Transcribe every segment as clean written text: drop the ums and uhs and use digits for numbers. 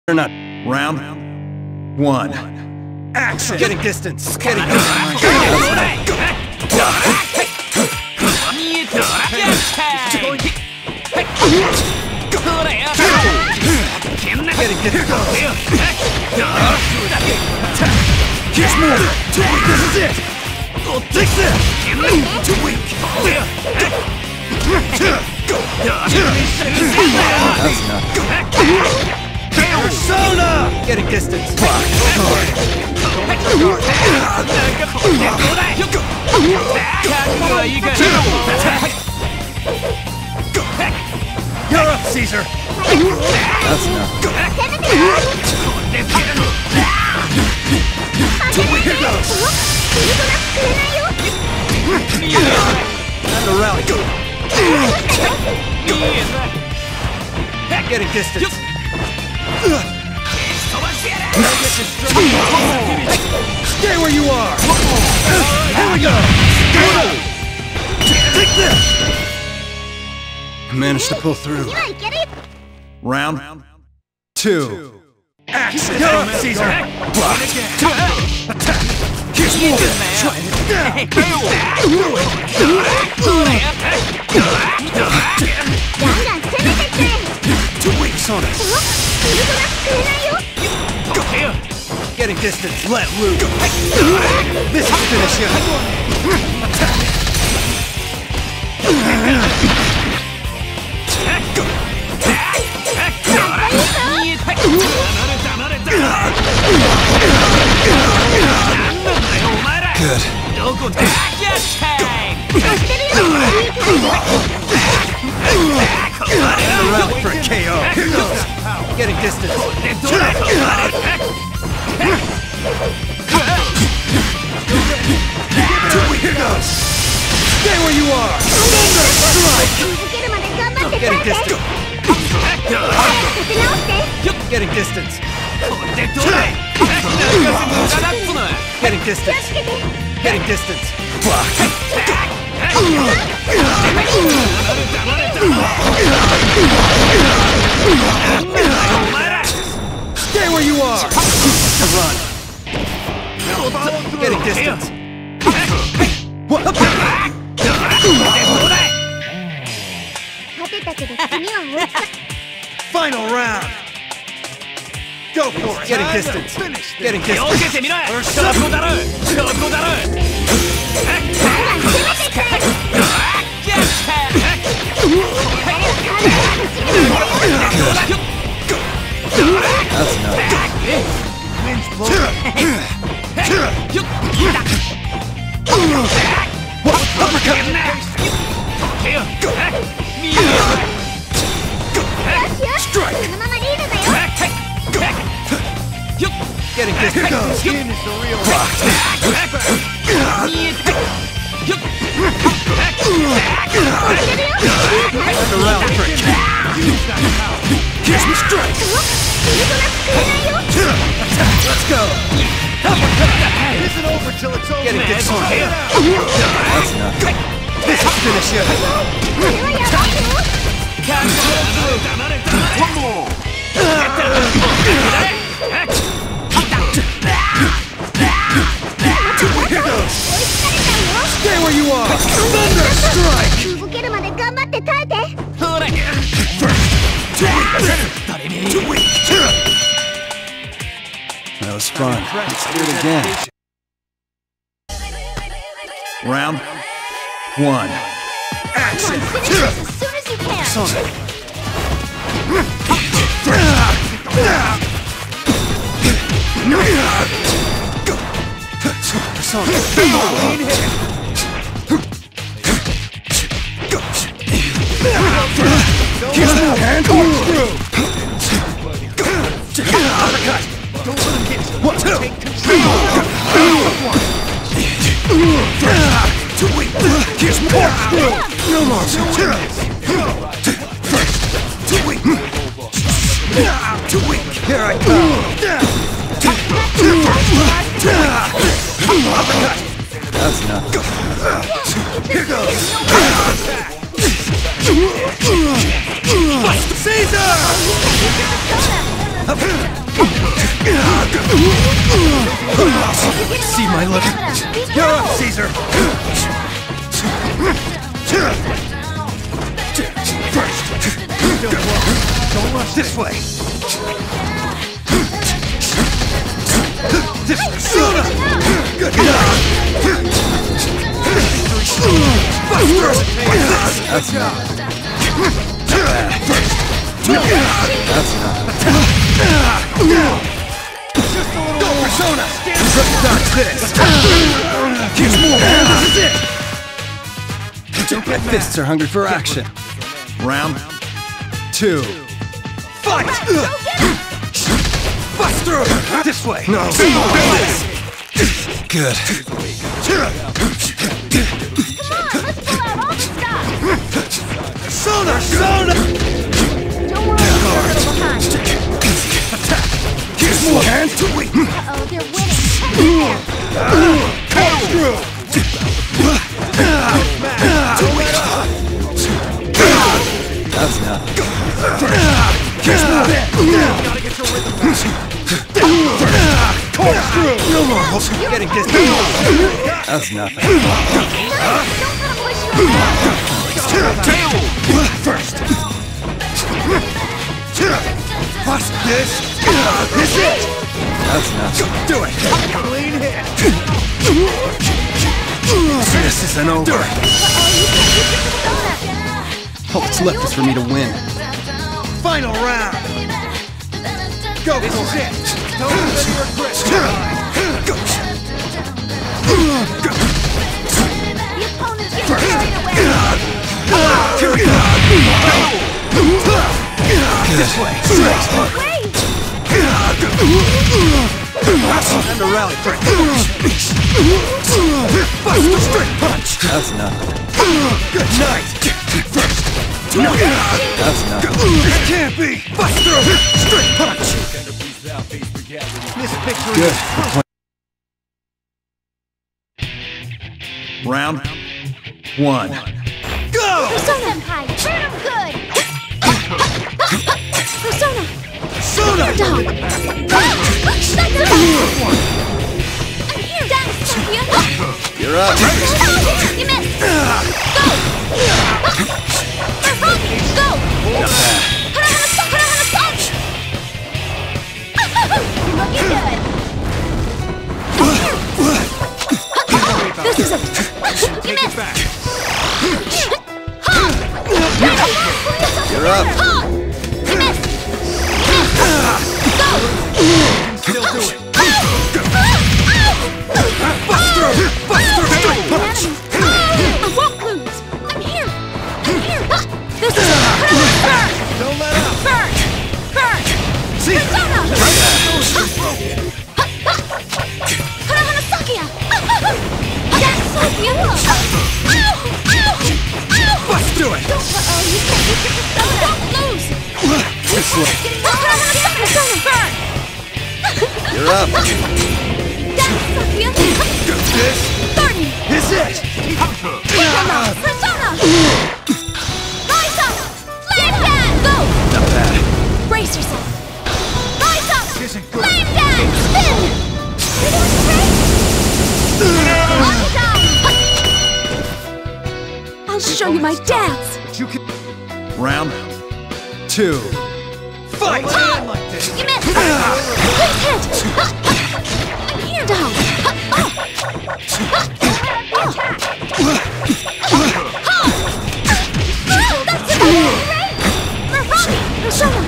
Or not. Round one. Action! Getting distance! Getting distance! Here's more! Too weak! This is it! Take this! Too weak! That's enough. Persona! Getting distance. Block. You're up, Caesar! That's enough. Here goes! Time to rally. Getting distance. Stay where you are! Here we go! Take this! Managed to pull through. Round two. Action! You're up, Caesar! Block! Attack! Here's more! Try it! 2 weeks on it! Getting distance, let loose! This is finish him! Attack! Good. Rally for a KO. Here goes. Getting distance. Here goes. Stay where you are. Thunder strike. Getting distance. Getting distance. Getting distance. Getting distance. Block. Stay where you are. Run. Getting distance. Final round. Go for it! Getting distance! Getting distance! That's enough. Strike! Getting distance. Here goes. Blocked. Around for a kick. Here's me strike. Let's go. It isn't over till it's over. Getting distance. That's enough. This is finish him. One more. Here goes! Stay where you are! Thunder strike! First! Too weak! That was fun. Let's do it again. Round one. Action! Focus on it. Persona! Here's the hand through! Uppercut! Don't let him get you! 1, 2! Too weak! Here's more! No more! Too weak! Too weak! Here I go! Uppercut! That's enough. Here goes! Caesar! See my look. You're up, Caesar. First. Don't rush this way. This Sona! Good enough! That's not. That's not. Go, Persona! Dodge this! Here's more! This is it! My fists are hungry for action. Round 2. Fight! Bust through! This way! No! Good. Come on, let's pull out all the stuff! Sona! Don't worry, we're a little behind. Attack! Here's more hands to wait! Uh-oh, they're winning. Corkscrew! That's not. Here's more! Corkscrew! No more hopes of getting this. That's nothing. Don't let them push you around. First. What's this? This it! That's nothing. Do it! Clean hit! This isn't over. All that's left is for me to win. Final round! Go, this is it! Don't let any regrets The opponent's getting carried away. Here we go! This way! Straight! Wait! Time to rally, friend! Bust the straight punch! That's nothing. Good night! First! That's nothing. This can't be! Bust through! Straight punch! This victory is Round 1. Go! Persona! Senpai, burn them good! Persona! Sona! Dog! I'm here! Down, Sophia! You're up! You missed! Go! Murphy, go! Not bad. You're looking good! This is it! You missed! You're up! You missed! Go! Still do it! Bust through! Bust through! Straight punch! I won't lose! I'm here! I'm here! This is it! Don't let up! Burn! Burn! See? Persona! Sakia! That's Sophia! Ow! Ow! Ow! Bust through it! Uh-oh, you can't get your Persona! Don't lose! This way! Persona! Burn! You're up! That's Sophia! This Burn! is it! Persona! Persona! Rise up! Flame dance! Go! Not bad. Brace yourself! Rise up! Isn't good. Flame dance! Spin! You're doing great! I'll show you my dance! You can... Round 2. Fight! You missed! Please hit! I'm here, dog! That's it! Murphy! Persona!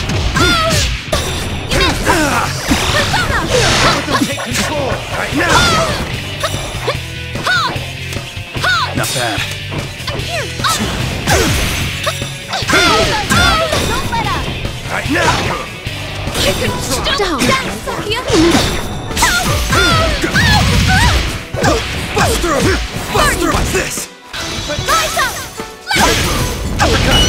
You missed! Persona! Take control right now! Not bad. I'm here! Don't let up! Right now! You can stop! That's Sophia! Bust through! Bust through! What's this? Rise up! Uppercut!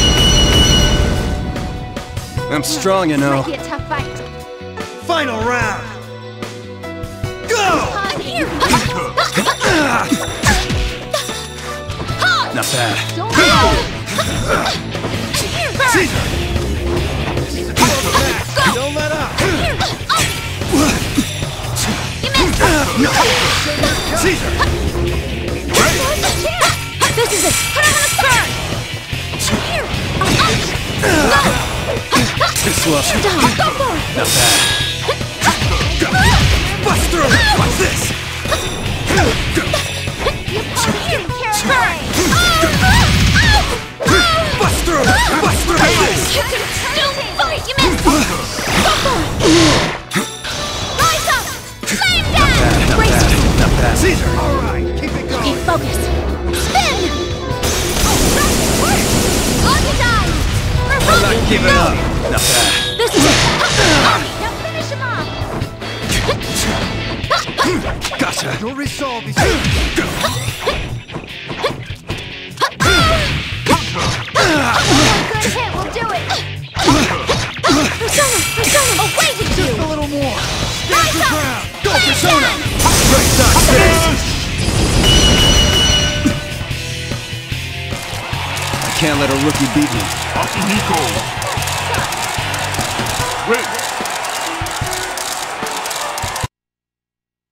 I'm strong, you know. Might be a tough fight. Final round! Go! I'm here! Not bad. Don't let up! I'm here! Caesar! Go! Don't let up! No. Caesar. This is it. Put him on a spur. Here. Too slow. I'll go for it. Not bad. Bust through. Watch this. You here, Karen. Bust through. Bust through. Watch this. You can still fight. You missed. Go for it. Rise up. Lay him down. Brace yourself. Not bad. Caesar. All right. Keep it going. Okay, focus. Spin. On you die. I'm not giving up. Not bad. This is it. Now finish him off. Gotcha. You'll resolve these. Good hit will do it. Persona, away with you. A little more. Rise up. Go, Lay him Persona. down. Right side. I can't let a rookie beat me. Akihiko. Wait.